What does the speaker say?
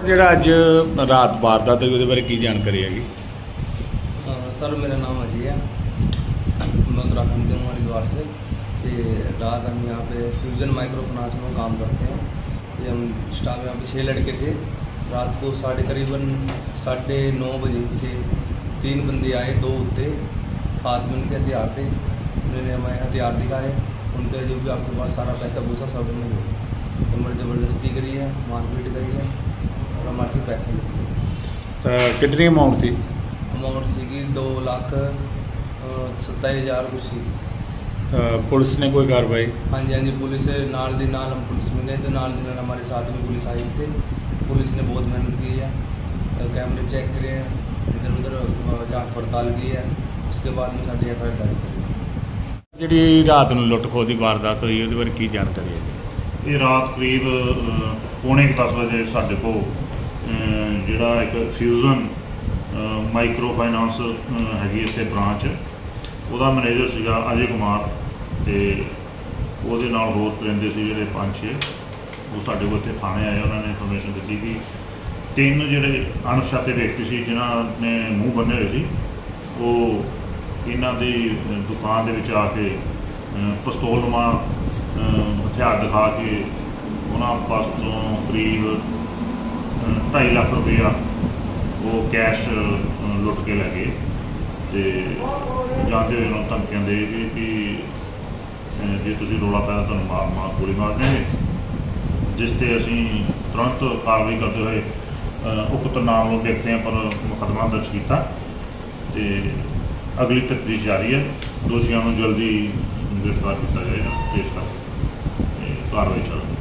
ਜਿਹੜਾ ਅੱਜ ਰਾਤ ਵਾਰਦਾਤ ਹੋਈ ਉਹਦੇ ਬਾਰੇ ਕੀ ਜਾਣਕਾਰੀ ਹੈਗੀ? सर मेरा नाम अजय है, मैं उत्तराखंड के हूँ हरिद्वार से। ये रात हम यहाँ पे फ्यूजन माइक्रो फाइनेंस में काम करते हैं। ये हम स्टाफ यहाँ पे 6 लड़के थे। रात को करीबन 9:30 बजे से 3 बंदे आए, 2 उठे, हाथ में उनके हथियार थे। उन्होंने हमें हथियार दिखाए, उनके जो भी आपके पास सारा पैसा भूसा सब उन्होंने हमारी ज़बरदस्ती करी है, मारपीट करी है और हमारे से पैसे लिए। कितनी अमाउंट थी? अमाउंट सी 2,27,000 कुछ सी। पुलिस ने कोई कार्रवाई? हाँ जी, पुलिस नाल दी नाल हम पुलिस में गए तो नाल दी नाल हमारे साथ में पुलिस आई थे। पुलिस ने बहुत मेहनत की है, कैमरे चेक करे हैं, इधर उधर जांच पड़ताल की है। उसके बाद में साड़ी FIR दर्ज करी। जी रात में लुट खो की वारदात हुई ਉਹਦੇ ਬਾਰੇ ਕੀ ਜਾਣਕਾਰੀ ਹੈ? ਇਹ ਰਾਤ ਕਰੀਬ 9:45 ਵਜੇ ਸਾਡੇ ਕੋਲ ਜਿਹੜਾ ਇੱਕ ਫਿਊਜ਼ਨ ਮਾਈਕਰੋ ਫਾਈਨਾਂਸ ਹੈਗੀ ਇੱਥੇ ਬ੍ਰਾਂਚ, ਉਹਦਾ ਮੈਨੇਜਰ ਸੀਗਾ ਅਜੇ ਕੁਮਾਰ ਤੇ ਉਹਦੇ ਨਾਲ ਹੋਰ ਰਹਿੰਦੇ ਸੀ ਜਿਹੜੇ 5-6। ਉਹ ਸਾਡੇ ਕੋਲ ਇੱਥੇ ਥਾਣੇ ਆਏ, ਉਹਨਾਂ ਨੇ ਇਨਫੋਰਮੇਸ਼ਨ ਦਿੱਤੀ ਕਿ 3 ਜਿਹੜੇ ਅਣਪਛਾਤੇ ਵਿਅਕਤੀ ਸੀ ਜਿਨ੍ਹਾਂ ਨੇ ਮੂੰਹ ਬੰਨੇ ਹੋਏ ਸੀ, ਉਹ ਇਹਨਾਂ ਦੀ ਦੁਕਾਨ ਦੇ ਵਿੱਚ ਆ ਕੇ ਪਿਸਤੌਲਨੁਮਾ ਹਥਿਆਰ ਦਿਖਾ ਕੇ ਉਹਨਾਂ ਪਾਸੋਂ ਕਰੀਬ 2.5 ਲੱਖ ਰੁਪਇਆ ਉਹ ਕੈਸ਼ ਲੁੱਟ ਕੇ ਲੈ ਗਏ। ਅਤੇ ਜਾਂਦੇ ਹੋਏ ਉਹਨਾਂ ਨੂੰ ਧਮਕੀਆਂ ਦੇ ਗਏ ਕਿ ਜੇ ਤੁਸੀਂ ਰੌਲਾ ਪਾਇਆ ਤੁਹਾਨੂੰ ਗੋਲੀ ਮਾਰ ਦੇਣਗੇ, ਜਿਸ 'ਤੇ ਅਸੀਂ ਤੁਰੰਤ ਕਾਰਵਾਈ ਕਰਦੇ ਹੋਏ ਉਕਤ ਨਾਮਜ਼ਦ ਵਿਅਕਤੀਆਂ ਪਰ ਮੁਕੱਦਮਾ ਦਰਜ ਕੀਤਾ ਅਤੇ ਅਗਲੀ ਤਫਤੀਸ਼ ਜਾਰੀ ਹੈ। ਦੋਸ਼ੀਆਂ ਨੂੰ ਜਲਦੀ ਗ੍ਰਿਫਤਾਰ ਕੀਤਾ ਜਾਏਗਾ, ਪੇਸ਼ ਕਰ ਕਾਰਵਾਈ ਚੱਲ ਰਹੀ ਹੈ।